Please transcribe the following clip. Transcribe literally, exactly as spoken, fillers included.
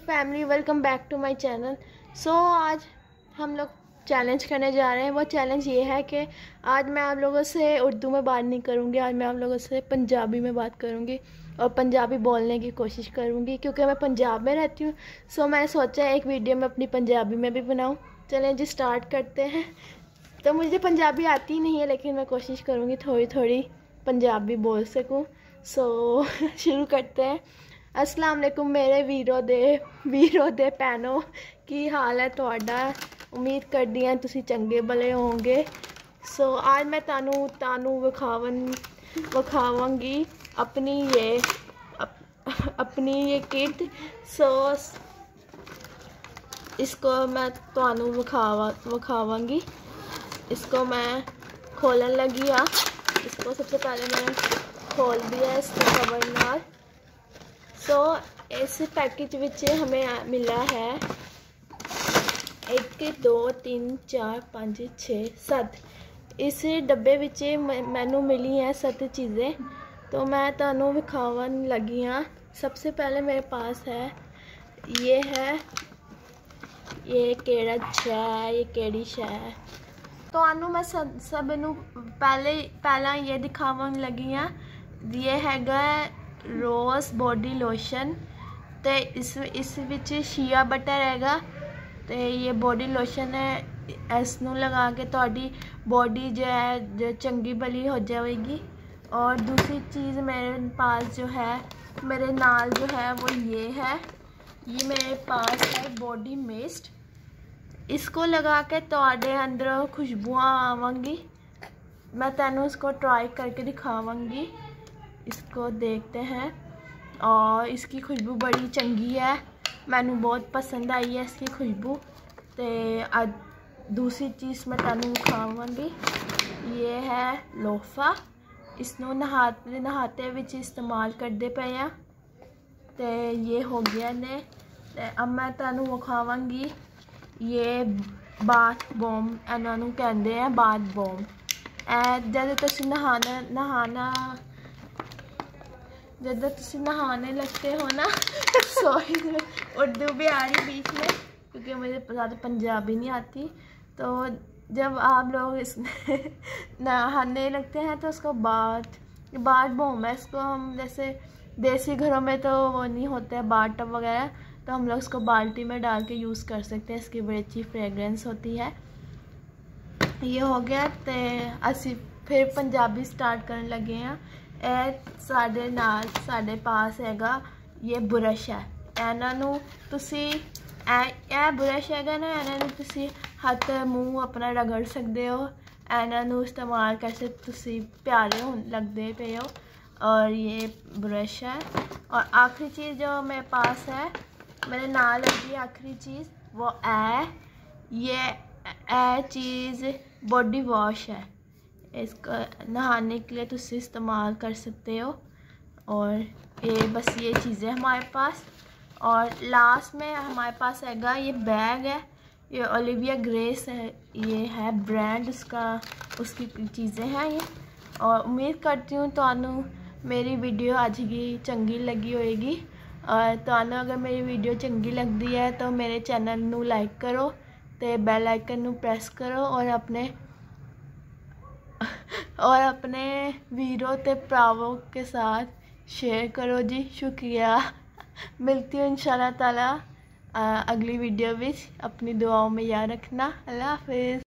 Family, welcome back to my channel. So आज हम लोग चैलेंज करने जा रहे हैं। वो चैलेंज ये है कि आज मैं आप लोगों से उर्दू में बात नहीं करूँगी, आज मैं आप लोगों से पंजाबी में बात करूँगी और पंजाबी बोलने की कोशिश करूँगी क्योंकि मैं पंजाब में रहती हूँ। सो मैंने सोचा एक वीडियो में अपनी पंजाबी में भी बनाऊँ। चलें जी, स्टार्ट करते हैं। तो मुझे पंजाबी आती नहीं है, लेकिन मैं कोशिश करूँगी थोड़ी थोड़ी पंजाबी बोल सकूँ। सो शुरू करते हैं। अस्सलाम वालेकुम मेरे वीरों दे वीरों दे भैनों, की हाल है तुहाडा। उम्मीद करदी हां तुसीं चंगे भले होंगे। सो आज मैं तानू तानू विखावन विखावांगी अपनी ये अप, अपनी ये किट। सो इसको मैं तानू विखावा विखावांगी। इसको मैं खोलन लगी आ। इसको सबसे पहले मैंने खोल दिया इसको कवर नाल। सो so, इस पैकेज विच हमें मिला है एक दो तीन चार पाँच छः सत्त। इस डब्बे विच मैनू मिली हैं सत्त चीज़ें, तो मैं तुहानू विखावन लगी हाँ। सबसे पहले मेरे पास है ये है ये केड़ा शै है, ये केड़ी शै है। तुहानू मैं सब सब नू पहले पहला ये दिखावन लगी हाँ। ये हैगा रोज़ बॉडी लोशन, तो इस इस विच शिया बटर हैगा। तो ये बॉडी लोशन है, इसनू लगा के तुहाडी बॉडी जो है जो चंगी भली हो जाएगी। और दूसरी चीज़ मेरे पास जो है मेरे नाल जो है वो ये है, ये मेरे पास है बॉडी मिस्ट। इसको लगा के तुहाडे अंदर खुशबुआं आवांगी। मैं तेनू इसको ट्राई करके दिखावांगी। इसको देखते हैं और इसकी खुशबू बड़ी चंगी है, मैनू बहुत पसंद आई है इसकी खुशबू। तो दूसरी चीज़ मैं तेनू दिखावांगी, ये है लोफा। इसनू नहाते नहाते विच इस्तेमाल करते पे हैं। तो ये हो गया ने। तो अब मैं तेनू दिखावांगी ये बाथ बॉम, इन्हों कहते हैं बाथ बॉम। जब तुम नहाना नहाना जब तुम नहाने लगते हो ना सॉरी उर्दू भी आ रही बीच में क्योंकि मुझे ज़्यादा पंजाबी नहीं आती। तो जब आप लोग इस नहाने लगते हैं तो उसको बाथ बाथ बॉम है। इसको हम जैसे देसी घरों में तो वो नहीं होता है बाथ टब वगैरह, तो हम लोग इसको बाल्टी में डाल के यूज़ कर सकते हैं। इसकी बड़ी अच्छी फ्रेगरेंस होती है। ये हो गया। तो असी फिर पंजाबी स्टार्ट करने लगे हैं। ए साडे नाल साडे पास हैगा ये ब्रश है। इन्हों तुसी ए ब्रश हैगा ना, इन्हों तुसी हथ मूँह अपना रगड़ सकते हो। इन्हों इस्तेमाल कैसे तुसी प्यारे हो लगते पे हो। और ये ब्रश है। और आखिरी चीज़ जो मेरे पास है मेरे नाल लगी आखिरी चीज़ वो है ये ए चीज़ बॉडी वॉश है। इसको नहाने के लिए तुम इस्तेमाल कर सकते हो। और ये बस ये चीज़ें हमारे पास। और लास्ट में हमारे पास हैगा ये बैग है, ये ओलिविया ग्रेस है, ये है ब्रांड उसका, उसकी चीज़ें हैं ये। और उम्मीद करती हूँ तुहानू मेरी वीडियो आज की चंगी लगी होएगी। और तुहानू अगर मेरी वीडियो चंगी लगती है तो मेरे चैनल नू लाइक करो, तो बेल आइकन नू प्रेस करो और अपने और अपने वीरों ते भरावों के साथ शेयर करो जी। शुक्रिया। मिलती हूँ इंशाल्लाह ताला अगली वीडियो में। अपनी दुआओं में याद रखना। अल्लाह हाफिज़।